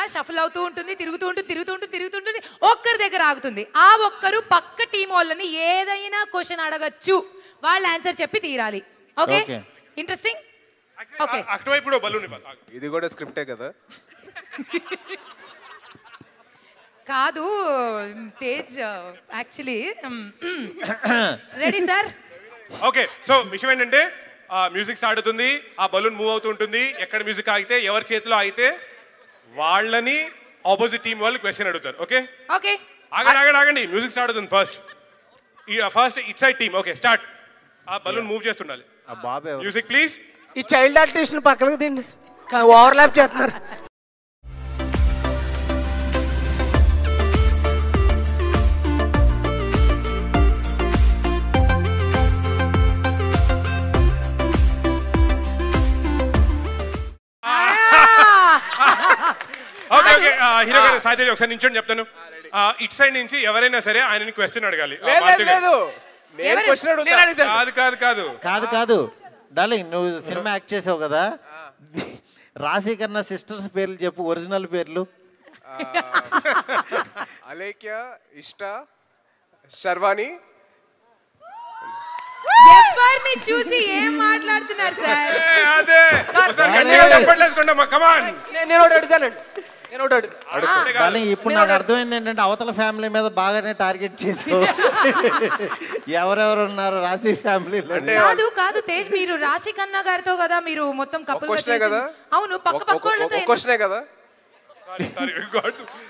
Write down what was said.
Shuffle అవుతూ ఉంటుంది, తిరుగుతుంటుంది, ఒక్కరి దగ్గర ఆగుతుంది. ఆ ఒక్కరు పక్క టీం వాళ్ళని ఏదైనా క్వశ్చన్ అడగచ్చు, వాళ్ళు ఆన్సర్ చెప్పి తీరాలి. Okay, interesting. ఓకే, అటువైపు కూడా బలూన్ ఇవ్వాలి. ఇది కూడా స్క్రిప్టే కదా? కాదు Tej, actually. Ready sir? Okay, so విషయం ఏంటంటే మ్యూజిక్ స్టార్ట్ అవుతుంది, ఆ బలూన్ మూవ్ అవుతూ ఉంటుంది. ఎక్కడ మ్యూజిక్ ఆగితే, ఎవరి చేతిలో ఆగితే వాళ్ళని ఆపోజిట్ టీం వాళ్ళు క్వశ్చన్ అడుగుతారు. ఓకే ఓకే, ఆగండి, మ్యూజిక్ స్టార్ట్ అవుతుంది. First it side team. Okay, start. ఆ బలూన్ మూవ్ చేస్తుండాలి. Music please. ఈ చైల్డ్ ఆర్టిస్ట్ పక్కనకి తిండి, ఓవర్లాప్ చేస్తున్నారు. ఓకే ఓకే, హీరో గారు సాయిదేవి ఒకసారి నించోండి, చెప్తాను. ఇట్ సైడ్ నుంచి ఎవరైనా సరే ఆయనని క్వశ్చన్ అడగాలి. కాదు డార్లింగ్, నువ్వు సినిమా యాక్ట్ చేసావు కదా, రాశి కన్నా సిస్టర్స్ పేర్లు చెప్పు, ఒరిజినల్ పేర్లు. అలేఖ్య, ఇష్ట, శర్వాణి. ఎవరిని చూసి ఏం మాట్లాడుతున్నారు సార్? ఇప్పుడు నాకు అర్థమైంది ఏంటంటే అవతల ఫ్యామిలీ మీద బాగానే టార్గెట్ చేసావు. ఎవరెవరు ఉన్నారు రాశి ఫ్యామిలీలో? కాదు కాదు తేజ్, మీరు రాశి ఖన్నా గారితో కదా మీరు మొత్తం కపుల్. అవును, పక్క పక్క వాళ్ళతో. క్వశ్చనే కదా?